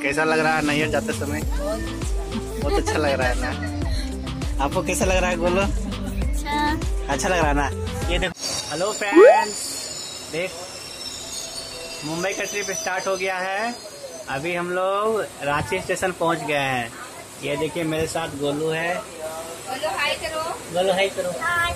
कैसा लग रहा है नैयर जाते समय? बहुत अच्छा लग रहा है ना। आपको कैसा लग रहा है गोलू? अच्छा लग रहा है ना। ये देखो। हेलो फ्रेंड्स, देख मुंबई का ट्रिप स्टार्ट हो गया है। अभी हम लोग रांची स्टेशन पहुंच गए हैं। ये देखिए मेरे साथ गोलू है। गोलू हाय करो। गोलू हाय करो।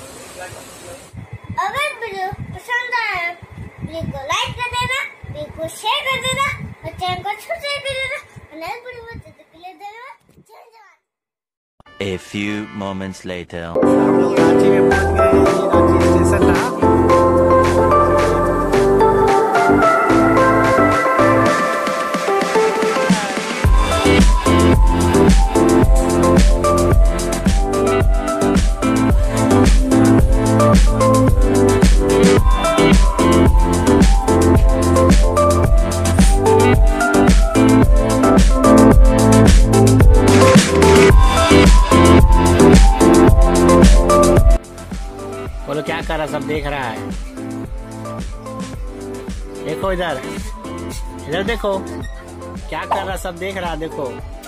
अगर वीडियो पसंद आए वीडियो को लाइक कर देना, वीडियो को शेयर कर देना और चैनल को सब्सक्राइब कर देना और नए वीडियो में देखने के लिए धन्यवाद। A few moments later. हम लोग रांची में पहुंच गए हैं। रांची स्टेशन था। बोलो क्या कर रहा, सब देख रहा है। देखो इधर इधर देखो क्या कर रहा, सब देख रहा है। देखो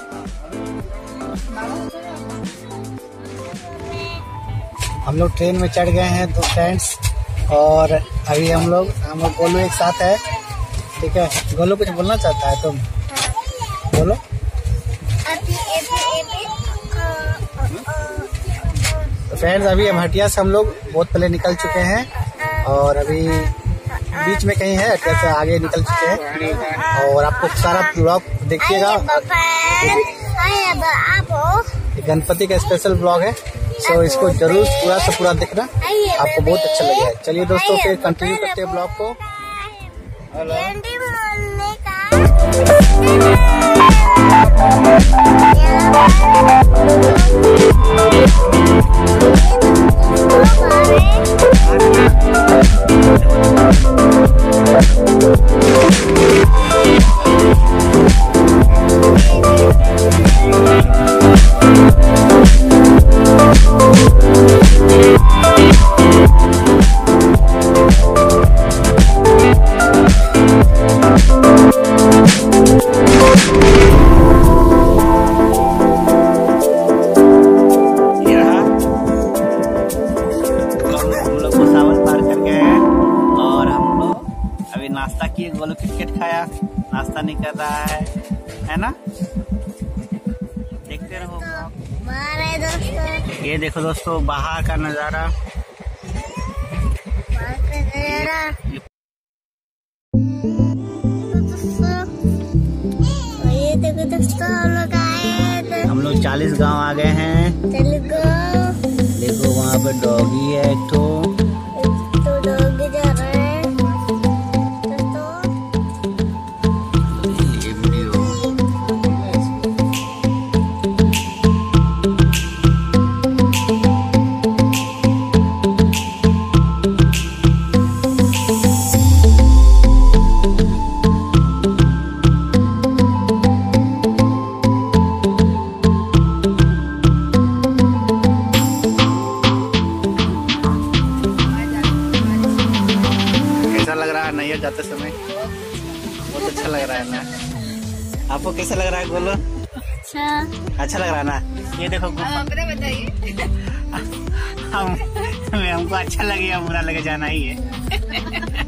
हम लोग ट्रेन में चढ़ गए हैं दो फ्रेंड्स, और अभी हम लोग गोलू एक साथ है। ठीक है गोलू, कुछ बोलना चाहता है तुम? बोलो। फ्रेंड्स अभी हटिया से हम लोग बहुत पहले निकल चुके हैं और अभी बीच में कहीं है, हटिया से आगे निकल चुके हैं। और आपको सारा ब्लॉग देखिएगा। गणपति का स्पेशल ब्लॉग है, सो इसको जरूर पूरा से पूरा देखना, आपको बहुत अच्छा लगेगा। चलिए दोस्तों फिर कंटिन्यू करते हैं ब्लॉग को। नाश्ता किए, गोलू क्रिकेट खाया, नाश्ता नहीं कर रहा है ना। देखते रहो। ये देखो दोस्तों बाहर का नजारा। ये देखो दोस्तों हम लोग 40 गांव आ गए हैं। देखो वहाँ पे डॉगी है एक तो डॉगी जा रहा है। नैयर जाते समय बहुत अच्छा लग रहा है ना। आपको कैसा लग रहा है गोलू? अच्छा लग रहा है ना। ये देखो बताइए। हमको अच्छा लगे या बुरा लगे जाना ही है।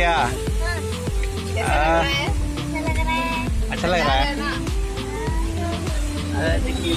गया? अच्छा लग रहा है। देखिए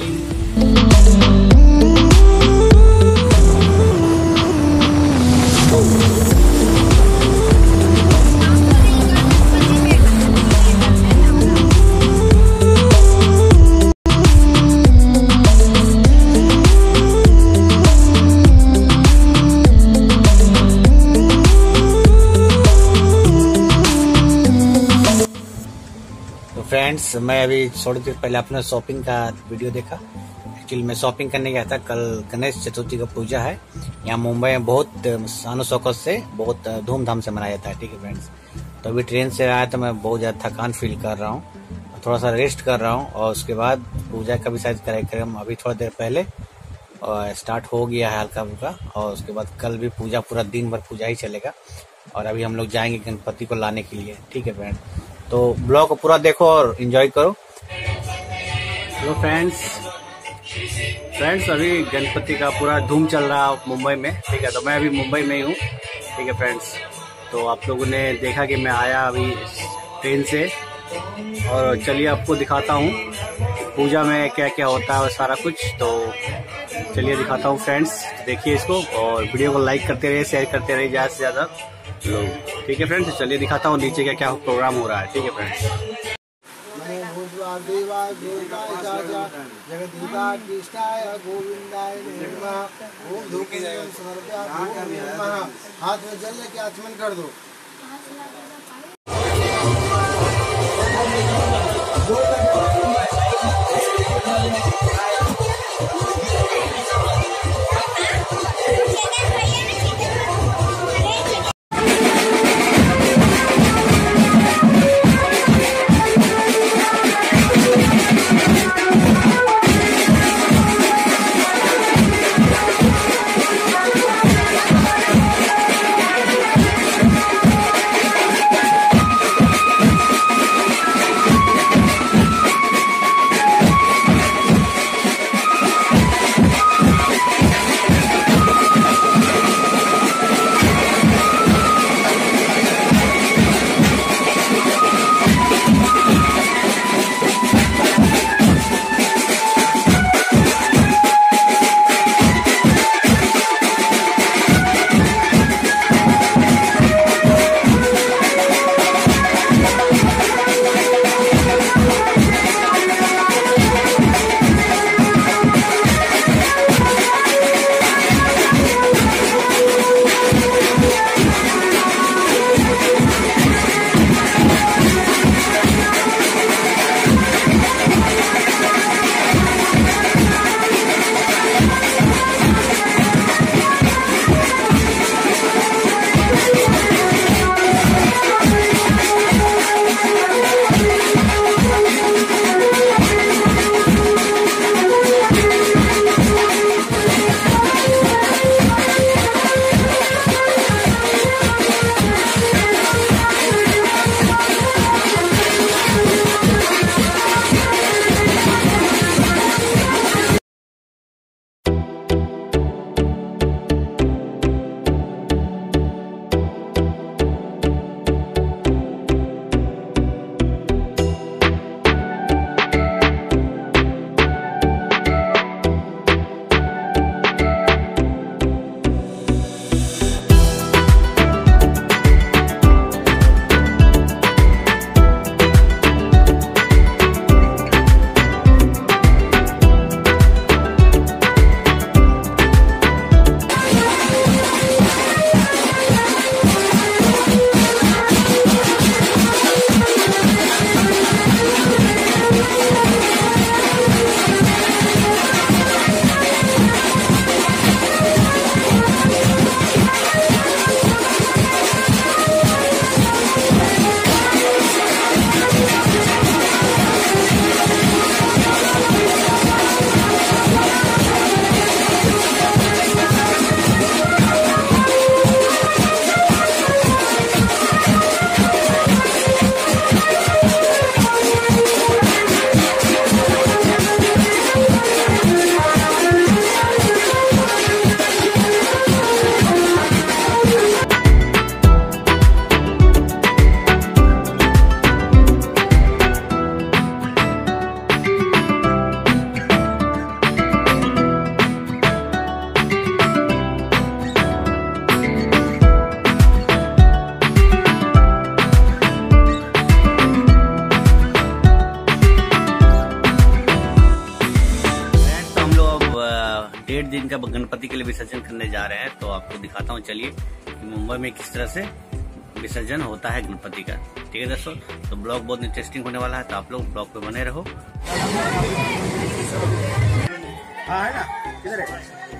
फ्रेंड्स, मैं अभी थोड़ी देर पहले अपने शॉपिंग का वीडियो देखा। एक्चुअली मैं शॉपिंग करने गया था। कल गणेश चतुर्थी का पूजा है यहाँ मुंबई में, बहुत शान शौकत से, बहुत धूमधाम से मनाया जाता है। ठीक है फ्रेंड्स, तो अभी ट्रेन से आया तो मैं बहुत ज़्यादा थकान फील कर रहा हूँ, थोड़ा सा रेस्ट कर रहा हूँ। और उसके बाद पूजा का भी शायद कार्यक्रम अभी थोड़ा देर पहले स्टार्ट हो गया है हल्का फुल्का। और उसके बाद कल भी पूजा, पूरा दिन भर पूजा ही चलेगा। और अभी हम लोग जाएंगे गणपति को लाने के लिए। ठीक है फ्रेंड, तो ब्लॉग को पूरा देखो और एंजॉय करो। हेलो फ्रेंड्स, अभी गणपति का पूरा धूम चल रहा है मुंबई में। ठीक है, तो मैं अभी मुंबई में ही हूँ। ठीक है फ्रेंड्स, तो आप लोगों ने देखा कि मैं आया अभी ट्रेन से, और चलिए आपको दिखाता हूँ पूजा में क्या क्या होता है सारा कुछ। तो चलिए दिखाता हूँ फ्रेंड्स, देखिए इसको और वीडियो को लाइक करते रहिए, शेयर करते रहिए ज़्यादा से ज़्यादा लोग। ठीक है फ्रेंड्स, चलिए दिखाता हूँ नीचे क्या क्या प्रोग्राम हो रहा है। ठीक है फ्रेंड्स, जगदीता कृष्णाय गोविंदाय नमः। ओम धूप समर्पयामि। हाथ में जल लेके आचमन कर दो। 1.5 दिन का गणपति के लिए विसर्जन करने जा रहे हैं। तो आपको दिखाता हूँ, चलिए कि मुंबई में किस तरह से विसर्जन होता है गणपति का। ठीक है दोस्तों, तो ब्लॉग बहुत इंटरेस्टिंग होने वाला है, तो आप लोग ब्लॉग पे बने रहो। हाँ है ना, किधर है?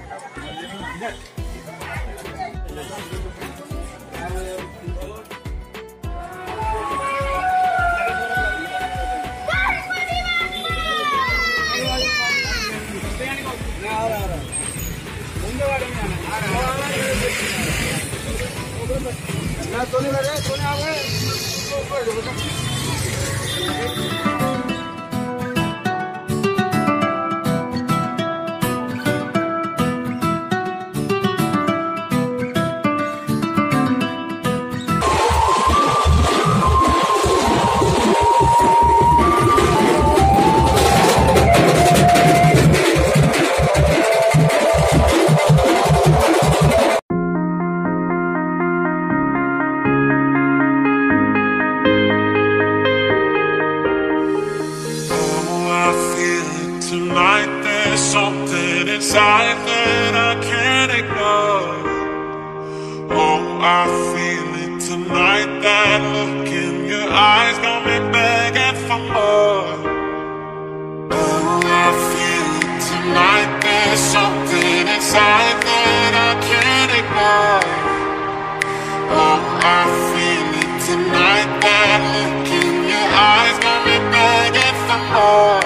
Tonight there's something inside that I can't ignore. Oh, I feel it tonight, that look in your eyes got me begging for more. Oh, I feel it tonight, there's something inside that I can't ignore. Oh, I feel it tonight, that look in your eyes got me begging for more.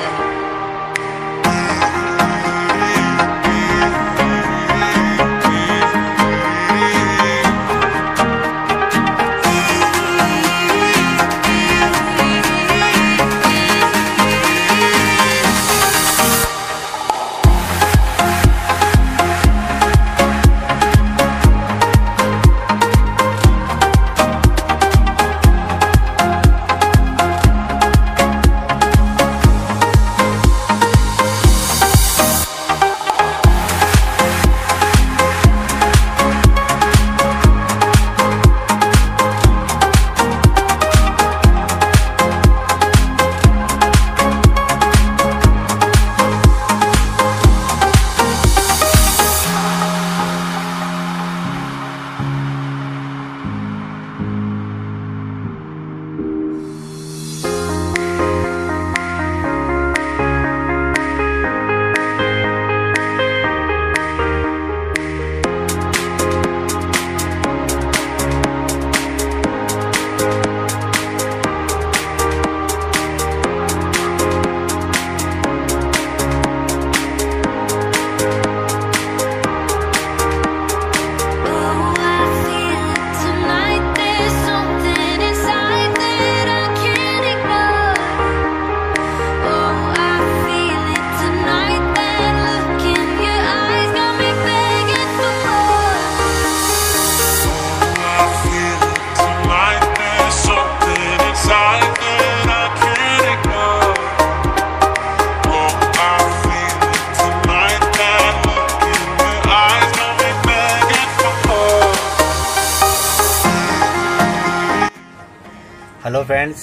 Hello friends,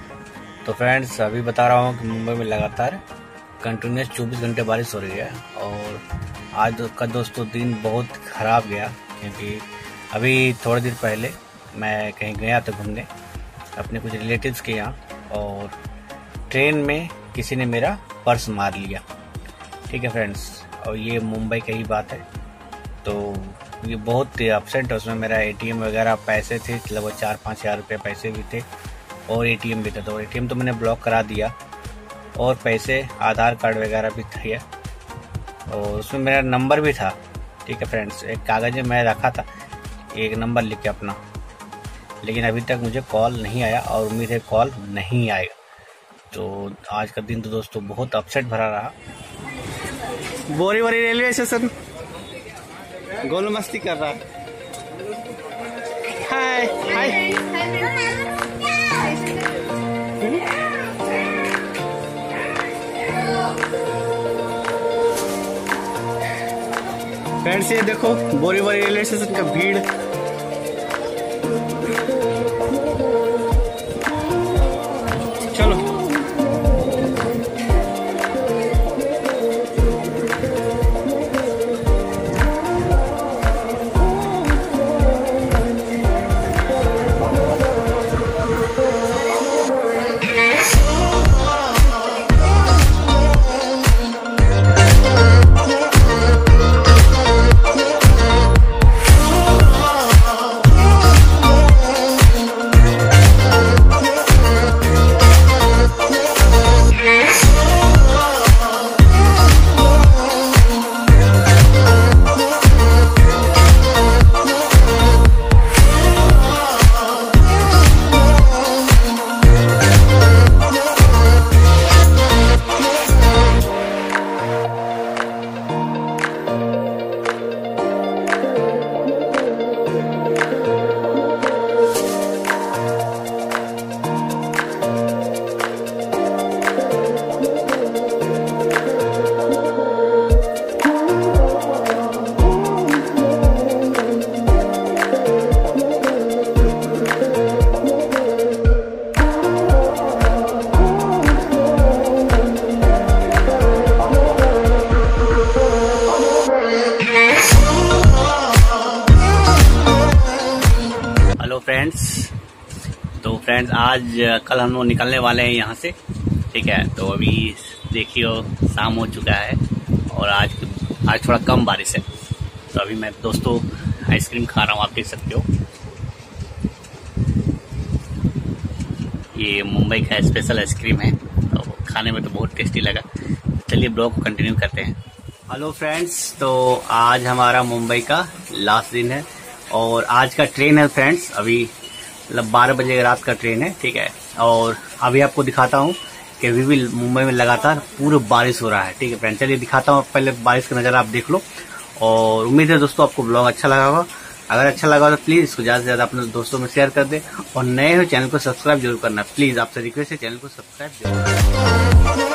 तो friends अभी बता रहा हूँ कि मुंबई में लगातार continuous 24 घंटे बारिश हो रही है। और आज का दोस्तों दिन बहुत ख़राब गया, क्योंकि अभी थोड़ी देर पहले मैं कहीं गया था घूमने अपने कुछ रिलेटिव्स के यहाँ, और ट्रेन में किसी ने मेरा पर्स मार लिया। ठीक है फ्रेंड्स, और ये मुंबई का ही बात है। तो ये बहुत अपसेट है, उसमें मेरा एटीएम वगैरह पैसे थे, लगभग 4-5 हज़ार रुपये पैसे भी थे और एटीएम भी था। तो एटीएम तो मैंने ब्लॉक करा दिया, और पैसे, आधार कार्ड वगैरह भी थे, और उसमें मेरा नंबर भी था। ठीक है फ्रेंड्स, एक कागज़ में मैं रखा था एक नंबर लिख के अपना, लेकिन अभी तक मुझे कॉल नहीं आया और उम्मीद है कॉल नहीं आएगा। तो आज का दिन तो दोस्तों बहुत अपसेट भरा रहा। बोरीवली रेलवे स्टेशन गोलू मस्ती कर रहा। हाय हाय, फ्रेंड्स ये देखो बोरीवली रेलवे स्टेशन का भीड़। चलो फ्रेंड्स। तो फ्रेंड्स आज कल हम लोग निकलने वाले हैं यहाँ से, ठीक है। तो अभी देखियो शाम हो चुका है और आज थोड़ा कम बारिश है। तो अभी मैं दोस्तों आइसक्रीम खा रहा हूँ, आप देख सकते हो। ये मुंबई का स्पेशल आइसक्रीम है, तो खाने में तो बहुत टेस्टी लगा। चलिए ब्लॉग को कंटिन्यू करते हैं। हेलो फ्रेंड्स, तो आज हमारा मुंबई का लास्ट दिन है और आज का ट्रेन है फ्रेंड्स। अभी मतलब 12 बजे रात का ट्रेन है, ठीक है। और अभी आपको दिखाता हूँ कि अभी भी मुंबई में लगातार पूरा बारिश हो रहा है, ठीक है फ्रेंड। चलिए दिखाता हूँ, पहले बारिश का नज़ारा आप देख लो। और उम्मीद है दोस्तों आपको ब्लॉग अच्छा लगा होगा। अगर अच्छा लगा तो प्लीज़ इसको ज़्यादा से ज़्यादा अपने दोस्तों में शेयर कर दे और नए हो चैनल को सब्सक्राइब जरूर करना। प्लीज़ आपसे रिक्वेस्ट है, चैनल को सब्सक्राइब जरूर करना।